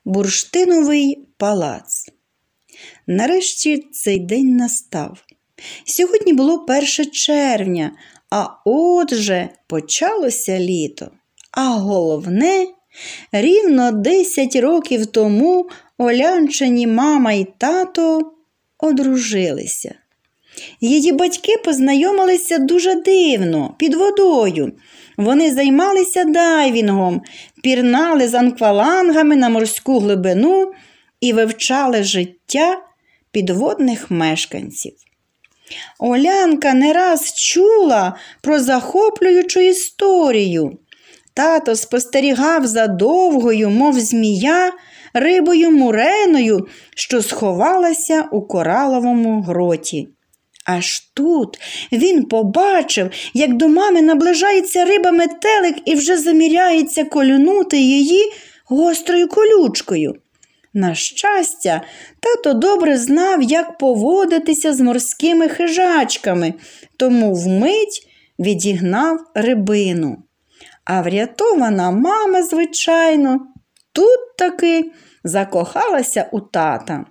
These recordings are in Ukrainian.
Бурштиновий палац. Нарешті цей день настав. Сьогодні було 1 червня, а отже почалося літо. А головне, рівно 10 років тому Олянчині мама і тато одружилися. Її батьки познайомилися дуже дивно, під водою. Вони займалися дайвінгом, пірнали з аквалангами на морську глибину і вивчали життя підводних мешканців. Олянка не раз чула про захоплюючу історію. Тато спостерігав за довгою, мов змія, рибою Муреною, що сховалася у кораловому гроті. Аж тут він побачив, як до мами наближається риба-метелик і вже заміряється колюнути її гострою колючкою. На щастя, тато добре знав, як поводитися з морськими хижачками, тому вмить відігнав рибину. А врятована мама, звичайно, тут таки закохалася у тата.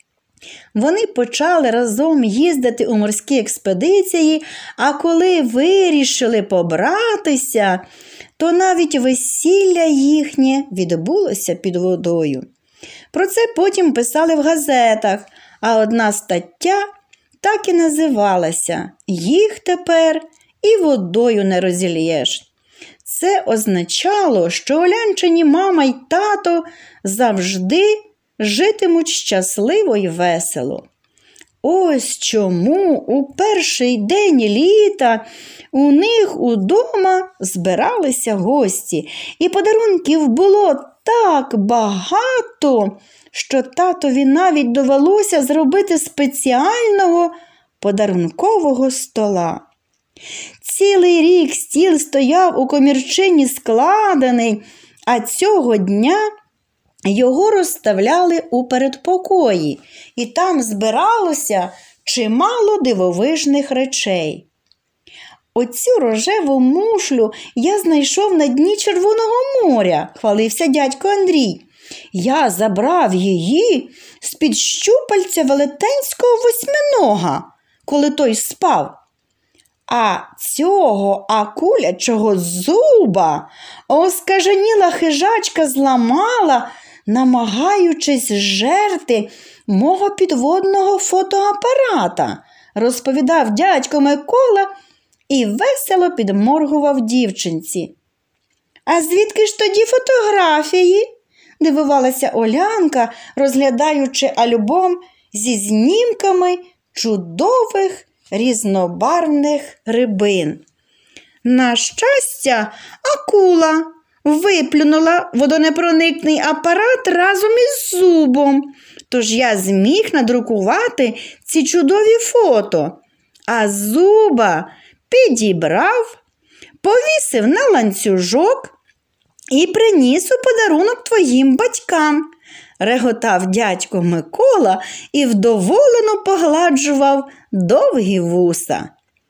Вони почали разом їздити у морські експедиції, а коли вирішили побратися, то навіть весілля їхнє відбулося під водою. Про це потім писали в газетах, а одна стаття так і називалася «Їх тепер і водою не розільєш». Це означало, що Олянчині мама й тато завжди житимуть щасливо й весело. Ось чому у перший день літа у них удома збиралися гості, і подарунків було так багато, що татові навіть довелося зробити спеціального подарункового стола. Цілий рік стіл стояв у комірчині складений, а цього дня його розставляли у передпокої, і там збиралося чимало дивовижних речей. Оцю рожеву мушлю я знайшов на дні Червоного моря, хвалився дядько Андрій. Я забрав її з-під щупальця велетенського восьминога, коли той спав. А цього акулячого зуба оскаженіла хижачка зламала, намагаючись жерти мого підводного фотоапарата, розповідав дядько Микола і весело підморгував дівчинці. «А звідки ж тоді фотографії?» – дивувалася Олянка, розглядаючи альбом зі знімками чудових різнобарвних рибин. На щастя, акула виплюнула водонепроникний апарат разом із зубом, тож я зміг надрукувати ці чудові фото, а зуба підібрав, повісив на ланцюжок і приніс у подарунок твоїм батькам, реготав дядько Микола і вдоволено погладжував довгі вуса.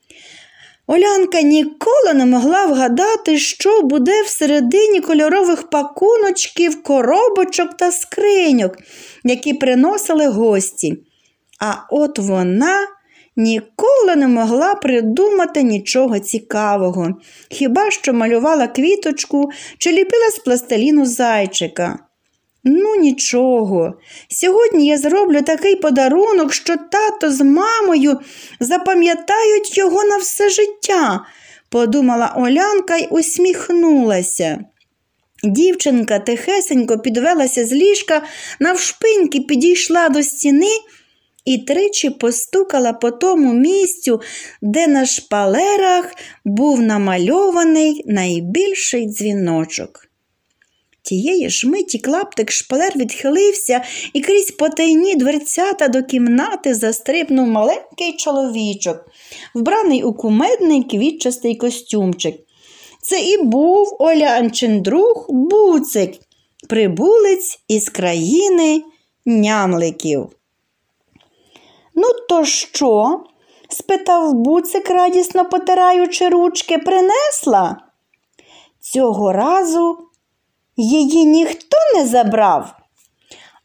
Олянка ніколи не могла вгадати, що буде всередині кольорових пакуночків, коробочок та скриньок, які приносили гості. А от вона ніколи не могла придумати нічого цікавого, хіба що малювала квіточку чи ліпила з пластиліну зайчика. Ну нічого, сьогодні я зроблю такий подарунок, що тато з мамою запам'ятають його на все життя, подумала Олянка й усміхнулася. Дівчинка тихесенько підвелася з ліжка, навшпиньки підійшла до стіни і тричі постукала по тому місцю, де на шпалерах був намальований найбільший дзвіночок. Тієї ж миті клаптик шпалер відхилився, і крізь потайні дверцята до кімнати застрибнув маленький чоловічок, вбраний у кумедний квітчастий костюмчик. Це і був Олянчин друг Буцик, прибулець із країни нямликів. «Ну то що?» – спитав Буцик, радісно потираючи ручки. «Принесла?» Цього разу її ніхто не забрав.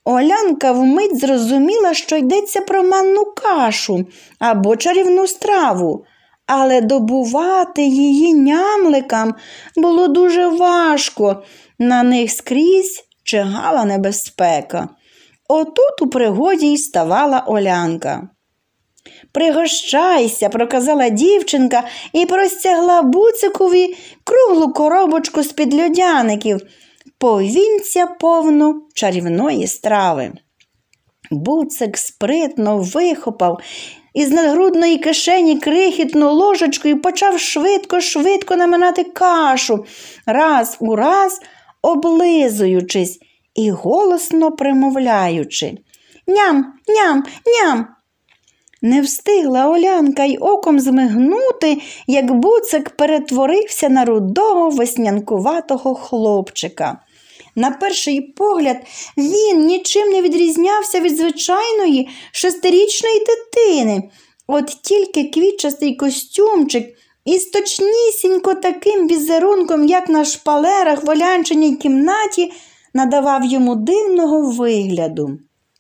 Олянка вмить зрозуміла, що йдеться про манну кашу або чарівну страву, але добувати її нямликам було дуже важко, на них скрізь чигала небезпека. Отут у пригоді й ставала Олянка. «Пригощайся», – проказала дівчинка і простягла Буцикові круглу коробочку з-під льодяників, повінця повну чарівної страви. Буцик спритно вихопав із надгрудної кишені крихітну ложечку і почав швидко-швидко наминати кашу, раз у раз облизуючись і голосно примовляючи: «Ням, ням, ням!» Не встигла Олянка й оком змигнути, як Буцик перетворився на рудого веснянкуватого хлопчика. На перший погляд він нічим не відрізнявся від звичайної 6-річної дитини. От тільки квітчастий костюмчик із точнісінько таким візерунком, як на шпалерах в Олянчиній кімнаті, надавав йому дивного вигляду.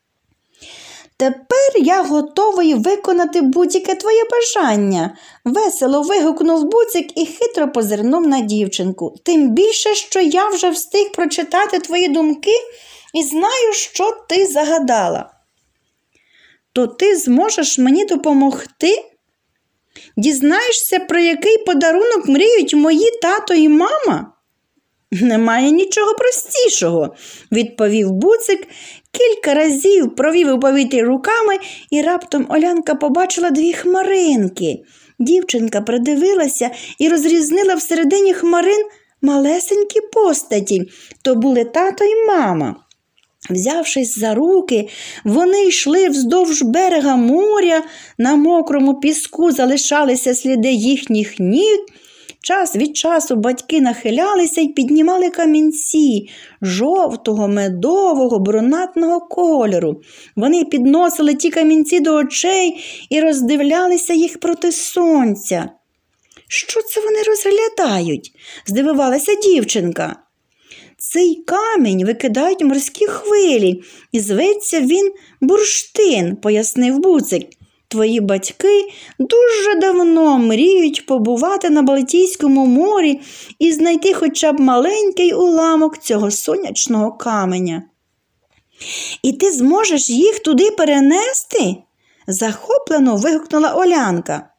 «Тепер я готовий виконати будь-яке твоє бажання», – весело вигукнув Буцик і хитро позирнув на дівчинку. «Тим більше, що я вже встиг прочитати твої думки і знаю, що ти загадала». «То ти зможеш мені допомогти? Дізнаєшся, про який подарунок мріють мої тато і мама?» «Немає нічого простішого», – відповів Буцик, кілька разів провів у повітрі руками, і раптом Олянка побачила 2 хмаринки. Дівчинка придивилася і розрізнила всередині хмарин малесенькі постаті. То були тато і мама. Взявшись за руки, вони йшли вздовж берега моря, на мокрому піску залишалися сліди їхніх ніг. Час від часу батьки нахилялися й піднімали камінці жовтого, медового, брунатного кольору. Вони підносили ті камінці до очей і роздивлялися їх проти сонця. «Що це вони розглядають?» – здивувалася дівчинка. «Цей камінь викидають морські хвилі, і зветься він бурштин», – пояснив Буцик. «Твої батьки дуже давно мріють побувати на Балтійському морі і знайти хоча б маленький уламок цього сонячного каменя». «І ти зможеш їх туди перенести?» – захоплено вигукнула Олянка.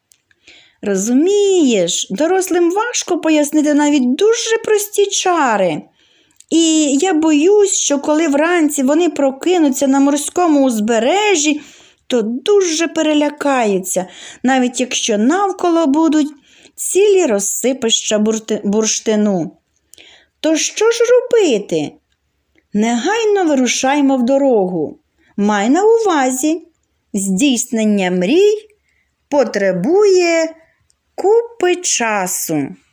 «Розумієш, дорослим важко пояснити навіть дуже прості чари. І я боюсь, що коли вранці вони прокинуться на морському узбережжі, то дуже перелякаються, навіть якщо навколо будуть цілі розсипища бурштину. То що ж робити? Негайно вирушаймо в дорогу. Май на увазі, здійснення мрій потребує купи часу».